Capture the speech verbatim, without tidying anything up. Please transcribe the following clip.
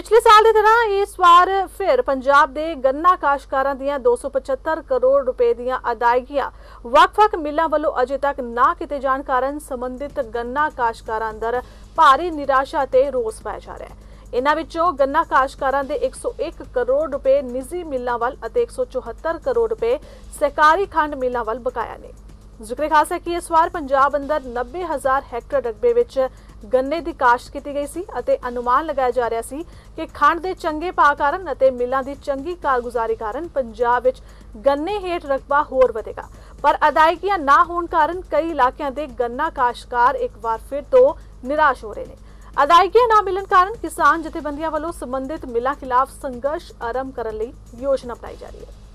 पिछले साल की तरह इस बार फिर पंजाब के गन्ना काश्तकारां दीयां दो सौ पचहत्तर करोड़ रुपए दीयां अदायगियां वख-वख मिलां वल्लों अजे तक ना किते जाण कारण संबंधित गन्ना काश्तकारां अंदर भारी निराशा ते रोस पाया जा रहा है। इन्हां विचों गन्ना काश्तकारां दे एक सौ एक करोड़ रुपए निजी मिलां वल अते एक सौ चौहत्तर करोड़ रुपए सहकारी खंड मिलां वल बकाया ने। जिक्र खास है कि इस बार पंजाब अंदर नब्बे हज़ार हैक्टर रकबे विच गन्ने की काश्त की गई सी अते अनुमान लगाया जा रहा सी कि खंड के चंगे भाव कारण अते मिलां की चंगी कारगुजारी कारण पंजाब विच गन्ने हेठ रकबा होर वधेगा। पर अदायगियां ना होने कारण कई इलाकों के गन्ना काश्तकार एक बार फिर तो निराश हो रहे हैं। अदायगियां ना मिलने कारण किसान जथेबंदियां वालों संबंधित मिलां खिलाफ संघर्ष आरंभ करने की योजना बनाई जा रही है।